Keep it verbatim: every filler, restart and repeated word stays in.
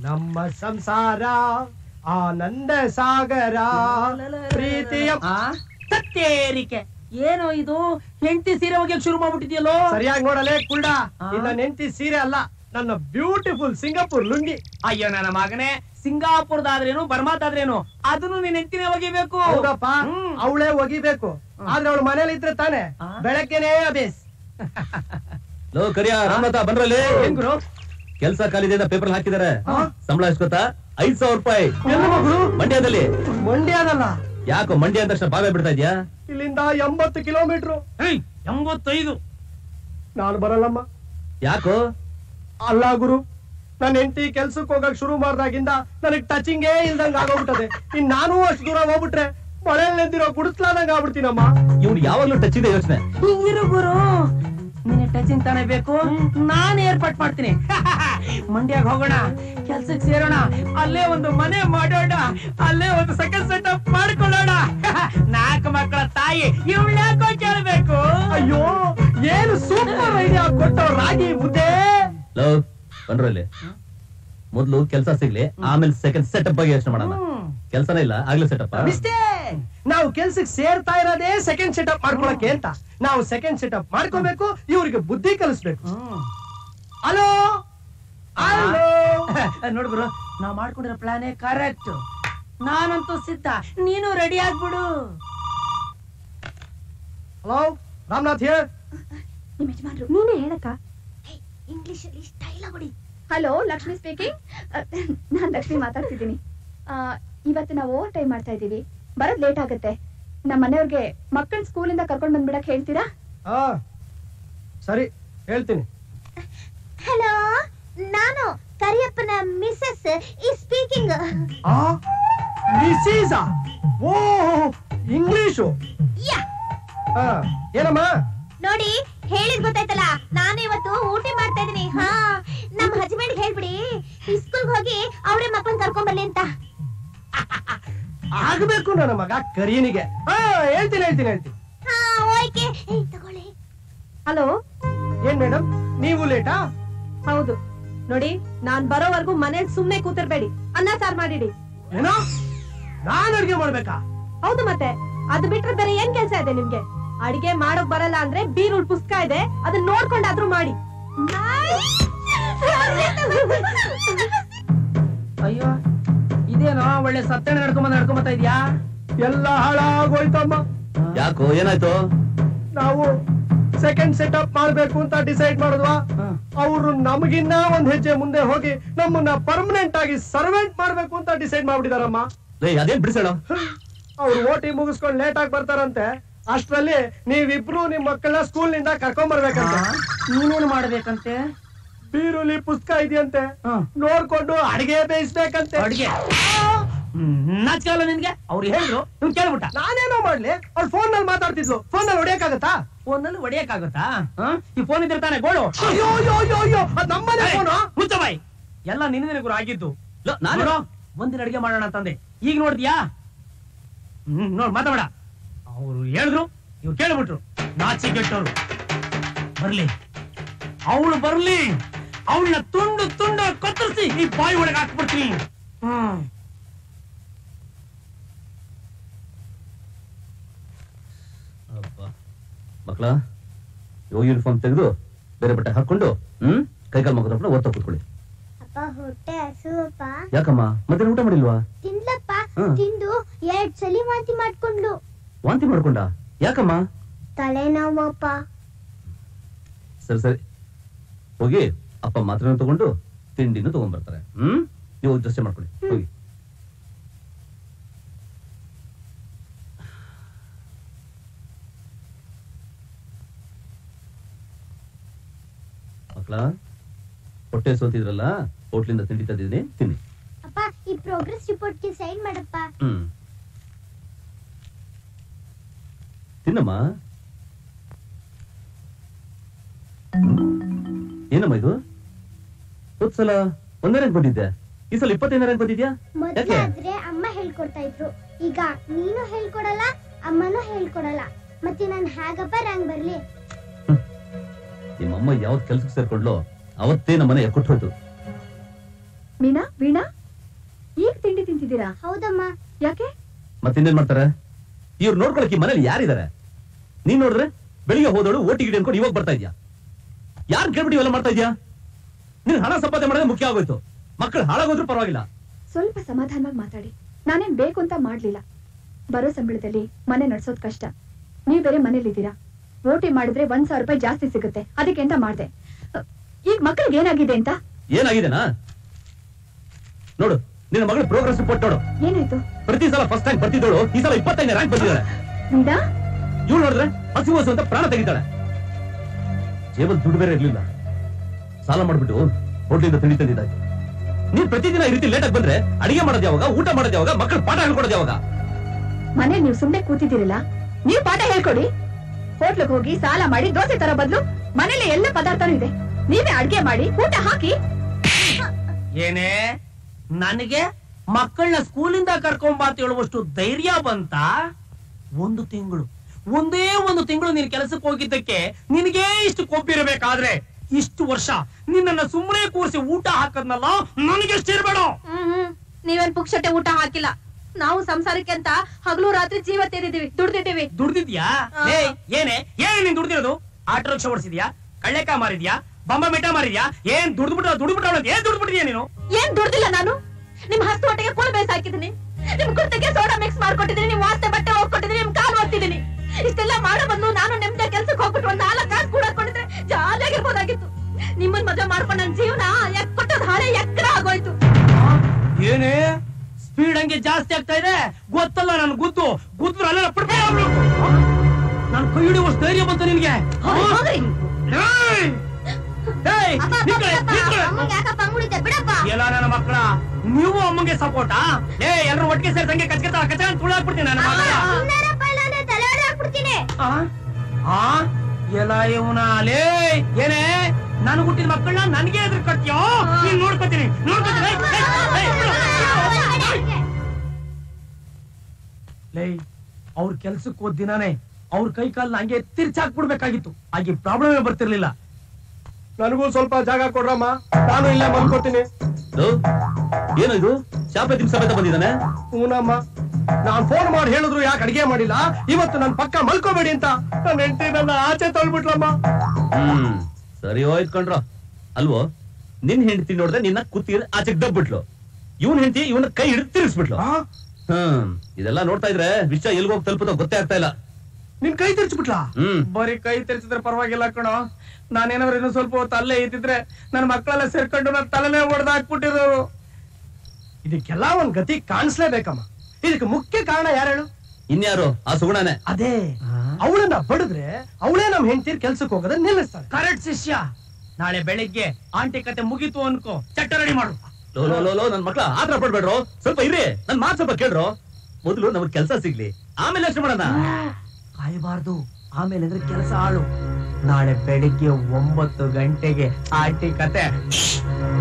ನಮ್ಮ ಸಂಸಾರ ಆನಂದ ಸಾಗರ ಪ್ರೀತಿಯ ತತ್ತೇರಿಕೆ. ಏನೋ ಇದು ಹೆಂಡತಿ ಸೀರೆ ಒಗ್ಯಕ್ ಶುರು ಮಾಡ್ಬಿಟ್ಟಿದ್ಯಲ್ಲೋ. ಸರಿಯಾಗಿ ನೋಡಲೇ ಕುಳ್ಳ, ಇದು ನನ್ನ ಹೆಂಡತಿ ಸೀರೆ ಅಲ್ಲ, ನನ್ನ ಬ್ಯೂಟಿಫುಲ್ ಸಿಂಗಾಪುರ್ ಲುಂಗಿ. ಅಯ್ಯೋ ನನ್ನ ಮಗನೇ, ಸಿಂಗಾಪುರದಾದ್ರೇನು ಬರ್ಮಾತಾದ್ರೇನು ಅದನ್ನು ನೀನ್ ಹೆಂಡತಿನೇ ಒಗಿಬೇಕು. ಹೌದಪ್ಪ, ಅವಳೇ ಒಗಿಬೇಕು. ಆದ್ರೆ ಅವಳು ಮನೇಲಿ ಇದ್ರೆ ತಾನೆ ಬೆಳಗ್ಗೆನೇ ಅಬೇಸ್. ಲೋ ಕರಿಯ ರಾಮನಾಥ ಬಂದ್ರಲ್ಲಿ. ಏನ್ ಗುರು? ಕೆಲ್ಸ ಖಾಲಿದೆ ಪೇಪರ್ ಹಾಕಿದಾರೆ. ಸಂಬಳ ಎಷ್ಟು ಗೊತ್ತಾ? ಐದ್ ಸಾವಿರ ರೂಪಾಯಿ. ಮಂಡ್ಯದಲ್ಲಿ. ಮಂಡ್ಯದಲ್ಲ? ಯಾಕೋ ಮಂಡ್ಯ ಅಂದ ತಕ್ಷಣ ಬಾವೇ ಬಿಡ್ತಾ ಇದ್ಯಾ? ಇಲ್ಲಿಂದ ಎಂಬತ್ತು ಕಿಲೋಮೀಟರ್. ಎಂಬತ್ತೈದು. ನಾನು ಬರಲ್ಲಮ್ಮ. ಯಾಕೋ? ಅಲ್ಲ ಗುರು, ನನ್ನ ಹೆಂಡತಿ ಕೆಲ್ಸಕ್ಕೆ ಹೋಗಕ್ ಶುರು ಮಾಡ್ದಾಗಿಂದ ನನಗ್ ಟಚಿಂಗೇ ಇಲ್ದಂಗ ಆಗೋಗ್ಬಿಟ್ಟದೆ. ಇನ್ ನಾನು ಅಷ್ಟು ದೂರ ಹೋಗ್ಬಿಟ್ರೆ ಮಳೆಯಲ್ಲಿ ನೆಂದಿರೋ ಗುಡಿಸ್ಲಾದಂಗ ಆಗ್ಬಿಡ್ತೀನಮ್ಮ. ಇವ್ನು ಯಾವಾಗ್ಲೂ ಟಚ್ ಇದೆ ಯೋಚನೆ. ಇರು ಗುರು, ನಿನ್ನ ಟಚಿಂಗ್ ತಾನೇ ಬೇಕು, ನಾನು ಏರ್ಪಾಟ್ ಮಾಡ್ತೀನಿ. ಮಂಡ್ಯಾಗ ಹೋಗೋಣ, ಕೆಲ್ಸಕ್ಕೆ ಸೇರೋಣ, ಅಲ್ಲೇ ಒಂದು ಮನೆ ಮಾಡೋಣ, ಅಲ್ಲೇ ಒಂದು ಸೆಕೆಂಡ್ ಸೆಟಪ್ ಮಾಡ್ಕೊಳ್ಳೋಣ. ನಾಲ್ಕು ಮಕ್ಕಳ ತಾಯಿ ಇವಳ್ಯಾಕೋ ಕೇಳಬೇಕು. ಅಯ್ಯೋ, ಏನು ಸೂಪರ್ ಐಡಿಯಾ ಕೊಟ್ಟೋ ರಾಗಿ ಮುದ್ದೆ. ಲೋ ಬಂದ್ರಲ್ಲಿ, ಮೊದ್ಲು ಕೆಲ್ಸ ಸಿಗ್ಲಿ, ಆಮೇಲೆ ಸೆಕೆಂಡ್ ಸೆಟಪ್ ಬಗ್ಗೆ ಯೋಚನೆ ಮಾಡೋಣ. ಕೆಲ್ಸನೇ ಇಲ್ಲ, ಆಗ್ಲೇ ಸೆಟಪ್. ಮಿಸ್ಟೇಕ್. ನಾವು ಕೆಲ್ಸಕ್ಕೆ ಸೇರ್ತಾ ಇರೋದೇ ಸೆಕೆಂಡ್ ಸೆಟಪ್ ಮಾಡ್ಕೊಳಕ್ಕೆ ಅಂತ. ನಾವು ಸೆಕೆಂಡ್ ಸೆಟಪ್ ಮಾಡ್ಕೋಬೇಕು, ಇವ್ರಿಗೆ ಬುದ್ಧಿ ಕಲಿಸ್ಬೇಕು. ಹಲೋ ಹಲೋ ನೋಡ್ಬಿಡು, ನಾವ್ ಮಾಡ್ಕೊಂಡಿರೋ ಪ್ಲಾನೇ ಕರೆಕ್ಟ್. ನಾನಂತೂ ಸಿದ್ಧ, ನೀನು ರೆಡಿ ಆಗ್ಬಿಡು. Hello Ramanath here. ನಿಮ್ಮ ಯಜಮಾನ್ರು ನೀನೇ ಹೇಳಕ್ಕ. ಇಂಗ್ಲಿಷ್ ಅಲ್ಲಿ ಸ್ಟೈಲ್ ಆಗಿ. Hello, Lakshmi speaking. ನಾನ್ ಲಕ್ಷ್ಮಿ ಮಾತಾಡ್ತಿದ್ದೀನಿ. ಇವತ್ತು ನಾವು ಓವರ್ ಟೈಮ್ ಮಾಡ್ತಾ ಇದೀವಿ, ಬರೋದ್ ಲೇಟ್ ಆಗುತ್ತೆ. ನಮ್ಮ ಮನೆಯವ್ರಿಗೆ ಮಕ್ಕಳ ಸ್ಕೂಲಿಂದ ಕರ್ಕೊಂಡ್ ಬಂದ್ಬಿಡಕ್ ಹೇಳ್ತೀರಾ? ಹಾ ಸರಿ, ಹೇಳ್ತೀನಿ. ಹಲೋ, ನಾನು ಕರಿಯಪ್ಪನ ಮಿಸಸ್ ಈ ಸ್ಪೀಕಿಂಗ್. ಮಿಸೀಸ್? ಓ, ಇಂಗ್ಲಿಷು. ಏನಮ್ಮ? ನೋಡಿ, ಹೇಳಿದ್ ಗೊತ್ತಾಯ್ತಲ್ಲ, ನಾನು ಇವತ್ತು ಊಟಿ ಮಾಡ್ತಾ ಇದೀನಿ. ಹಾ, ನಮ್ಮ ಹಸ್ಬೆಂಡ್ ಹೇಳ್ಬಿಡಿ ಸ್ಕೂಲ್ ಹೋಗಿ ಅವರೇ ಮಕ್ಕಳನ್ನ ಕರ್ಕೊಂಡ್ ಬರ್ಲಿ ಅಂತ. ಆಗ್ಬೇಕು ನನ್ನ ಮಗ ಕರೀನಿಗೆ. ಹಾ ಹೇಳ್ತೀನಿ ಹೇಳ್ತೀನಿ ಹೇಳ್ತೀನಿ. ಹಾ ಓಕೆ, ತಗೊಳ್ಳಿ. ಹಲೋ, ಏನ್ ಮೇಡಮ್, ನೀವು ಲೇಟಾ? ಹೌದು. ನೋಡಿ, ನಾನ್ ಬರೋವರೆಗೂ ಮನೇಲಿ ಸುಮ್ನೆ ಕೂತಿರ್ಬೇಡಿ, ಅನ್ನ ಸಾರ್ ಮಾಡಿಡಿ. ಏನೋ ನಾನ್ ಅಡ್ಗೆ ಮಾಡ್ಬೇಕಾ? ಹೌದು, ಮತ್ತೆ ಅದು ಬಿಟ್ರೆ ಬೇರೆ ಏನ್ ಕೆಲ್ಸ ಇದೆ ನಿಮ್ಗೆ? ಅಡಿಗೆ ಮಾಡೋಕ್ ಬರಲ್ಲ ಅಂದ್ರೆ ಬೀರುಳ್ ಪುಸ್ತಕ ಇದೆ, ಅದನ್ನ ನೋಡ್ಕೊಂಡಾದ್ರೂ ಮಾಡಿ. ಅಯ್ಯೋ, ಇದೇನೋ ಒಳ್ಳೆ ಸತ್ತಣೆ ನಡ್ಕೊಂಬಂದ್ ನಡ್ಕೊಂಬತ್ತಾ ಇದ್ಯಾ? ಎಲ್ಲ ಹಾಳಾಗೋಯ್ತಮ್ಮ. ಯಾಕೋ, ಏನಾಯ್ತು? ನಾವು ಸೆಕೆಂಡ್ ಸೆಟಪ್ ಮಾಡ್ಬೇಕು ಅಂತ ಡಿಸೈಡ್ ಮಾಡಿದ್ವಾ, ಅವರು ನಮಗಿನ್ನ ಒಂದ್ ಹೆಜ್ಜೆ ಮುಂದೆ ಹೋಗಿ ನಮ್ಮನ್ನ ಪರ್ಮನೆಂಟ್ ಆಗಿ ಸರ್ವೆಂಟ್ ಮಾಡ್ಬೇಕು ಅಂತ ಡಿಸೈಡ್ ಮಾಡ್ಬಿಟ್ಟಿದಾರಮ್ಮ. ಅದೇನ್ ಬಿಡಿಸೋಣ? ಅವ್ರು ಓಟಿ ಮುಗಿಸ್ಕೊಂಡು ಲೇಟ್ ಆಗಿ ಬರ್ತಾರಂತೆ. ಅಷ್ಟ್ರಲ್ಲಿ ನೀವಿಬ್ರು ನಿಮ್ ಮಕ್ಕಳನ್ನ ಸ್ಕೂಲ್ ನಿಂದ ಕರ್ಕೊಂಡ್ ಬರ್ಬೇಕಂತೆ. ನೀನೇನು ಮಾಡ್ಬೇಕಂತೆ? ಬೀರುಲಿ ಪುಸ್ತಕ ಇದೆಯಂತೆ, ನೋಡ್ಕೊಂಡು ಅಡಿಗೆ ಬೇಯಿಸ್ಬೇಕಂತೆ. ಅಡಿಗೆ ನಾಚಿಕಲ್ಲ ನಿನ್ಗೆ? ಅವ್ರು ಹೇಳಿದ್ರು, ನೀವು ಕೇಳ್ಬಿಟ್ಟ. ನಾನೇನೋ ಮಾಡ್ಲಿ, ಅವ್ಳು ಫೋನ್ ನಲ್ಲಿ ಮಾತಾಡ್ತಿದ್ಲು. ಫೋನ್ ನಲ್ಲಿ ಹೊಡಿಯಕ್ಕಾಗತ್ತಾ? ಫೋನ್ ನಲ್ಲಿ ಹೊಡಿಯಕ್ಕಾಗತ್ತಾ? ಈ ಫೋನ್ ಇದ್ರೆ ತಾನೆ ಗೋಳು. ಅಯ್ಯೋ ಅಯ್ಯೋ ಅಯ್ಯೋ ಅಯ್ಯೋ, ಅದ್ ನಮ್ಮನೆ ಫೋನು. ಮುಚ್ಚ ಬಾಯ್, ಎಲ್ಲ ನಿನ್ನ ಗುರು ಆಗಿದ್ದು. ನಾನು ಒಂದಿನ ಅಡಿಗೆ ಮಾಡೋಣ ಅಂತಂದೆ, ಈಗ ನೋಡ್ತೀಯಾ? ಹ್ಮ್, ನೋಡ್ ಮಾತಾಡ. ಅವ್ರು ಹೇಳಿದ್ರು, ಇವ್ರು ಕೇಳ್ಬಿಟ್ರು. ನಾಚಿ ಕೆಟ್ಟವ್ರು. ಬರ್ಲಿ, ಅವಳು ಬರ್ಲಿ, ಅವಳನ್ನ ತುಂಡು ತುಂಡು ಕತ್ತರಿಸಿ ಈ ಬಾಯಿ ಒಳಗೆ ಹಾಕ್ಬಿಡ್ತೀನಿ. ಹ್ಮ್, ಮಕ್ಕಳ, ಯೂನಿಫಾರ್ಮ್ ತೆಗೆದು ಬೇರೆ ಬಟ್ಟೆ ಹಾಕೊಂಡು ಹ್ಮ್ ಕೈಕಾಲ್ ಮಕ್ಕಳ ಓದ್ತಾ ಕೂತ್ಕೊಳ್ಳಿ. ಹೊಟ್ಟೆ ಹಸುವಪ್ಪ. ಯಾಕಮ್ಮ, ಮತ್ತೆ ಊಟ ಮಾಡಿಲ್ವಾ? ತಿನ್ಲಪ್ಪ, ತಿಂದು ಎರಡ್ ಸಲಿ ವಾಂತಿ ಮಾಡ್ಕೊಂಡ್ಲು. ವಾಂತಿ ಮಾಡ್ಕೊಂಡ? ಯಾಕಮ್ಮ? ತಲೆನೋವಪ್ಪ. ಸರಿ ಸರಿ, ಹೋಗಿ ಅಪ್ಪ ಮಾತ್ರ ತಗೊಂಡು ತಿಂಡಿನೂ ತಗೊಂಡ್ ಬರ್ತಾರೆ. ಹ್ಮ್, ನೀವು ದೃಶ್ಯ ಮಾಡ್ಕೊಳ್ಳಿ, ಹೋಗಿ. ಮಕ್ಕಳ, ಹೊಟ್ಟೆ ಸೋತಿದ್ರಲ್ಲ, ಹೋಟ್ಲಿಂದ ತಿಂಡಿ ತಂದಿದ್ದೀನಿ, ತಿನ್ನಿ. ಅಪ್ಪ, ಈ ಪ್ರೋಗ್ರೆಸ್ ರಿಪೋರ್ಟ್ ಗೆ ಸೈನ್ ಮಾಡಪ್ಪ. ಹ್ಮ್, ತಿನ್ನಮ್ಮ. ಏನಮ್ಮ ಇದು? ಹೋದ್ ಸಲ ಒಂದೇ ರ್ಯಾಂಕ್ ಬಂದಿದ್ದೆ, ಈ ಸಲ ಇಪ್ಪತ್ತೈದನೇ ರ್ಯಾಂಕ್ ಬಂದಿದ್ಯಾ? ಮೊದಲಾದ್ರೆ ಅಮ್ಮ ಹೇಳ್ಕೊಡ್ತಾ ಇದ್ರು, ಈಗ ನೀನು ಹೇಳ್ಕೊಡಲ್ಲ, ಅಮ್ಮನೂ ಹೇಳ್ಕೊಡಲ್ಲ. ಮತ್ತೆ ನಾನು ಹೇಗಪ್ಪ ರ್ಯಾಂಕ್ ಬರ್ಲಿ? ನಿಮ್ಮಮ್ಮ ಯಾವ್ದು ಕೆಲ್ಸಕ್ಕೆ ಸೇರ್ಕೊಂಡ್ಲೋ ಅವತ್ತೇ ನಮ್ಮನೆ ಎಕ್ಕುಟ್ಟು ಹೋಯ್ತು. ಮೀನಾ ವೀಣಾ ಈಗ ತಿಂಡಿ ತಿಂತಿದ್ದೀರಾ? ಹೌದಮ್ಮ. ಯಾಕೆ? ಮತ್ತಿನ್ನೇನ್ ಮಾಡ್ತಾರೆ? ಇವ್ರು ನೋಡ್ಕೊಳಕ್ಕೆ ಮನೇಲಿ ಯಾರಿದ್ದಾರೆ? ನೀನ್ ನೋಡಿದ್ರೆ ಬೆಳಿಗ್ಗೆ ಹೋದಳು ಓಟಿ ಗಿಡಿ ಅನ್ಕೊಂಡು ಇವಾಗ ಬರ್ತಾ ಇದ್ಯಾ? ಯಾರು ಕೇಳ್ಬಿಟ್ಟು ಇವೆಲ್ಲ ಮಾಡ್ತಾ ಇದ್ಯಾ? ನೀನ್ ಹಣ ಸಂಪಾದನೆ ಮಾಡೋದೇ ಮುಖ್ಯ ಆಗೋಯ್ತು. ಮಕ್ಕಳು ಹಾಳಾಗೋದ್ರೂ ಪರವಾಗಿಲ್ಲ. ಸ್ವಲ್ಪ ಸಮಾಧಾನವಾಗಿ ಮಾತಾಡಿ. ನಾನೇನ್ ಬೇಕು ಅಂತ ಮಾಡ್ಲಿಲ್ಲ. ಬರೋ ಸಂಬಳದಲ್ಲಿ ಮನೆ ನಡ್ಸೋದ್ ಕಷ್ಟ. ನೀವ್ ಬೇರೆ ಮನೇಲಿದ್ದೀರಾ. ಓಟಿ ಮಾಡಿದ್ರೆ ಒಂದ್ ಸಾವಿರ ರೂಪಾಯಿ ಜಾಸ್ತಿ ಸಿಗುತ್ತೆ, ಅದಕ್ಕೆ ಅಂತ ಮಾಡ್ದೆ. ಈಗ ಮಕ್ಕಳಿಗೆ ಏನಾಗಿದೆ ಅಂತ? ಏನಾಗಿದೆನಾ ನೋಡು. ನಿನ್ನ ಮಗಳು ಪ್ರೋಗ್ರೆಸ್ ರಿಪೋರ್ಟ್ ನೋಡು. ಏನಾಯ್ತು? ಪ್ರತಿ ಸಲ ಫಸ್ಟ್ ರ್ಯಾಂಕ್ ಬರ್ತಿದ್ದಳು, ಈ ಸಲ ಇಪ್ಪತ್ತೈದನೇ ರ್ಯಾಂಕ್ ಬಂದಿದ್ದಾಳೆ. ವೀಣಾ ಇವ್ಳು ನೋಡಿದ್ರೆ ಹಸಿವು ಹಸು ಅಂತ ಪ್ರಾಣ ತೆಗಿತಾಳೆ. ಜೇಬಲ್ ದುಡ್ಡು ಬೇರೆ ಇರ್ಲಿಲ್ಲ. ಸಾಲ ಮಾಡ್ಬಿಟ್ಟು ಹೋಟ್ಲಿಂದ ತಿಂಡಿ ತಂದಿದ್ದಾಯ್ತು. ನೀನ್ ಪ್ರತಿದಿನ ಈ ರೀತಿ ಲೇಟ್ ಆಗಿ ಬಂದ್ರೆ ಅಡಿಗೆ ಮಾಡೋದು ಯಾವಾಗ, ಊಟ ಮಾಡೋದು ಯಾವಾಗ, ಮಕ್ಕಳು ಪಾಠ ಹೇಳ್ಕೊಡೋದು ಯಾವಾಗ? ಮನೆ ನೀವು ಸುಮ್ನೆ ಕೂತಿದ್ದೀರಲ್ಲ, ನೀವು ಪಾಠ ಹೇಳ್ಕೊಡಿ. ಹೋಟ್ಲಿಗೆ ಹೋಗಿ ಸಾಲ ಮಾಡಿ ದೋಸೆ ತರ ಬದಲು ಮನೇಲಿ ಎಲ್ಲ ಪದಾರ್ಥನೂ ಇದೆ. ನೀವೇ ಅಡ್ಗೆ ಮಾಡಿ ಊಟ ಹಾಕಿ. ಏನೇ ನನಗೆ ಮಕ್ಕಳನ್ನ ಸ್ಕೂಲಿಂದ ಕರ್ಕೊಂಬ ಅಂತ ಹೇಳುವಷ್ಟು ಧೈರ್ಯ ಬಂತ? ಒಂದು ತಿಂಗಳು ಒಂದೇ ಒಂದು ತಿಂಗಳು ನೀನ್ ಕೆಲಸಕ್ಕೆ ಹೋಗಿದ್ದಕ್ಕೆ ನಿನಗೇ ಇಷ್ಟು ಕೊಬ್ಬಿರಬೇಕಾದ್ರೆ ಇಷ್ಟು ವರ್ಷ ನಿನ್ನನ್ನ ಸುಮ್ಮನೆ ಕೂರಿಸಿ ಊಟ ಹಾಕದ್ನಲ್ಲ, ನನಗೆಷ್ಟು ಇರ್ಬೇಡ. ಹ್ಮ್ ನೀವೇನ್ ಪುಕ್ಷಟೆ ಊಟ ಹಾಕಿಲ್ಲ. ನಾವು ಸಂಸಾರಕ್ಕೆ ಅಂತ ಹಗಲು ರಾತ್ರಿ ಜೀವ ತೆರಿದೀವಿ, ದುಡ್ದಿದ್ದೀವಿ. ದುಡ್ದಿದ್ಯಾ? ಏ ಏನೇ ಏನೇ ನೀನ್ ದುಡ್ದಿರೋದು? Auto rickshaw ಓಡಿಸಿದ್ಯಾ? ಕಳ್ಳೆಕಾಯಿ ಮಾರಿದ್ಯಾ? ಬಂಬ ಮಿಠ ಮಾರಿದ್ಯಾ? ಏನ್ ದುಡ್ದ್ಬಿಟ್ಟ ದುಡ್ಬಿಟ್ಟ ಏನ್ ದುಡ್ಬಿಟ್ಟಿದ್ಯಾ ನೀನು? ಏನ್ ದುಡ್ದಿಲ್ಲ ನಾನು. ನಿಮ್ ಹಸ್ತು ಹೊಟ್ಟೆಗೆ ಕುಳು ಬೇಸ್ ಹಾಕಿದೀನಿ, ನಿಮ್ ಕುರ್ತೆಗೆ ಸೋಡಾ ಮಿಕ್ಸ್ ಮಾಡ್ಕೊಟ್ಟಿದೀನಿ, ನಿಮ್ ವಾಸ್ತೆ ಬಟ್ಟೆ ಹೋಗ್ಕೊಟ್ಟಿದೀನಿ, ನಿಮ್ ಕಾಲ್ ಒತ್ತಿದೀನಿ. ಇಷ್ಟೆಲ್ಲ ಮಾಡೋ ಬಂದು ನಾನು ನೆಮ್ಮದಿ ಕೆಲ್ಸಕ್ಕೆ ಹೋಗ್ಬಿಟ್ಟು ಒಂದ್ ನಾಲ್ಕು ಕಾಸು ಕೂಡ ಹಾಕೊಂಡಿದ್ರೆ ಜಾಲಿಯಾಗಿರ್ಬೋದಾಗಿತ್ತು. ನಿಮ್ಮನ್ ಮದುವೆ ಮಾಡ್ಕೊಂಡು ನನ್ ಜೀವನ ಎಕ್ಕಟ್ಟದ ಹಾಳೆ ಎಕ್ಕಡ ಆಗೋಯ್ತು. ಏನೇ ಸ್ಪೀಡ್ ಹಂಗೆ ಜಾಸ್ತಿ ಆಗ್ತಾ ಇದೆ ಗೊತ್ತಲ್ಲ? ನನ್ ಗುದ್ದು ಗುದ್ದು ಅಲ್ಲ ನಾನು ಕೈ ಹಿಡಿಯುವಷ್ಟು ಧೈರ್ಯ ಬಂತು ನಿನ್ಗೆ? ಎಲ್ಲ ನನ್ನ ಮಕ್ಕಳ ನೀವು ಅಮ್ಮಂಗೆ ಸಪೋರ್ಟಾ? ಏ ಎಲ್ಲರೂ ಒಟ್ಟಿಗೆ ಸೇರಿ ಸಂಗೆ ಕಚ್ಕತ ಕಚ ತುಳು ಹಾಕ್ಬಿಡ್ತೀನಿ ನನ್ನ ಮಗಳ. ಎಲ್ಲ ಇವನಾಲೇ ಏನೇ ನಾನು ಹುಟ್ಟಿದ ಮಕ್ಕಳನ್ನ ನನ್ಗೆ ಎದುರು ಕಟ್ಟ್ಯೋ? ನೀನ್ ನೋಡ್ಕೊತೀನಿ ನೋಡ್ಕೊತೀನಿ. ಲೇ ಅವ್ರ ಕೆಲ್ಸಕ್ಕೆ ಹೋದ್ ದಿನಾನೇ ಅವ್ರ ಕೈ ಕಾಲ್ನ ಹಂಗೆ ತಿರ್ಚಾಕ್ಬಿಡ್ಬೇಕಾಗಿತ್ತು. ಹಾಗೆ ಪ್ರಾಬ್ಲಮ್ ಬರ್ತಿರ್ಲಿಲ್ಲ. ನನಗೂ ಸ್ವಲ್ಪ ಜಾಗ ಕೊಡ್ರಮ್ಮ, ನಾನು ಇಲ್ಲೇ ಮಲ್ಕೋತೀನಿ. ಏನು ಇದು ಶಾಪೆ ದಿನ ಸಮೇತ ಬಂದಿದ್ದಾನೆ? ಹೂನಮ್ಮ, ನಾನ್ ಫೋನ್ ಮಾಡಿ ಹೇಳಿದ್ರು ಯಾಕೆ ಅಡಿಗೆ ಮಾಡಿಲ್ಲ, ಇವತ್ತು ನನ್ ಪಕ್ಕ ಮಲ್ಕೋಬೇಡಿ ಅಂತ ನನ್ನ ಹೆಂಡತಿ ನನ್ನ ಆಚೆ ತಳ್ಬಿಟ್ಲಮ್ಮ. ಹ್ಮ್ ಸರಿ ಹೋಯ್ತು ಕಣ್ರ. ಅಲ್ವೋ ನಿನ್ ಹೆಂಡತಿ ನೋಡ್ದೆ ನಿನ್ನ ಕುತ್ತಿಗೆ ಆಚೆಗೆ ದಬ್ಬಿಟ್ಲು, ಇವನ್ ಹೆಂಡತಿ ಇವನ ಕೈ ಹಿಡಿದು ತಿರ್ಗಿಸ್ಬಿಟ್ಲು. ಹ್ಮ್ ಇದೆಲ್ಲ ನೋಡ್ತಾ ಇದ್ರೆ ವಿಷಯ ಎಲ್ಗೋಗಿ ಹೋಗಿ ತಲುಪುತ್ತೋ ಗೊತ್ತೇ ಆಗ್ತಾ ಇಲ್ಲ. ನಿನ್ ಕೈ ತಿರ್ಚ್ಬಿಟ್ಲಾ? ಹ್ಮ್ ಬರೀ ಕೈ ತಿರ್ಸಿದ್ರೆ ಪರವಾಗಿಲ್ಲ ಕಣೋ. ನಾನೇನಾದ್ರು ಇನ್ನೂ ಸ್ವಲ್ಪ ಹೊತ್ತು ಅಲ್ಲೇ ಇದ್ದಿದ್ರೆ ನನ್ನ ಮಕ್ಕಳೆಲ್ಲ ಸೇರ್ಕೊಂಡು ನನ್ನ ತಲೆನೇ ಹೊಡೆದು ಹಾಕ್ಬಿಟ್ಟಿರೋರು. ಇದಕ್ಕೆಲ್ಲ ಒಂದ್ ಗತಿ ಕಾಣಿಸ್ಲೇಬೇಕಮ್ಮ. ಇದಕ್ಕೆ ಮುಖ್ಯ ಕಾರಣ ಯಾರು ಹೇಳು? ಇನ್ಯಾರು? ಆ ಸುಗುಣನೇ. ಅದೇ ಅವಳನ್ನ ಬಡಿದ್ರೆ ಅವಳೇ ನಮ್ ಹೆಂಡತಿ ಕೆಲ್ಸಕ್ಕೆ ಹೋಗೋದ ನಿಲ್ಲಿಸ್ತಾಳೆ. ಕರೆಕ್ಟ್ ಶಿಷ್ಯ. ನಾಳೆ ಬೆಳಿಗ್ಗೆ ಆಂಟಿ ಕತೆ ಮುಗೀತು ಅನ್ಕೋ, ಚಟ್ಟ ರೆಡಿ ಮಾಡು. ಲೋ ಲೋ ಲೋ ಲೋ ನನ್ ಮಕ್ಳ ಆತರ ಪಡ್ಬೇಡ್ರು, ಸ್ವಲ್ಪ ಇರ್ರಿ, ನನ್ ಮಾತು ಸ್ವಲ್ಪ ಕೇಳ್ರು. ಮೊದಲು ನಮಗ್ ಕೆಲ್ಸ ಸಿಗ್ಲಿ, ಆಮೇಲೆ ಅಷ್ಟು ಮಾಡೋಣ. ಕಾಯಬಾರ್ದು, ಆಮೇಲೆ ಅಂದ್ರೆ ಕೆಲಸ ಆಳು. ನಾಳೆ ಬೆಳಿಗ್ಗೆ ಒಂಬತ್ತು ಗಂಟೆಗೆ ಆಂಟಿ ಕತೆ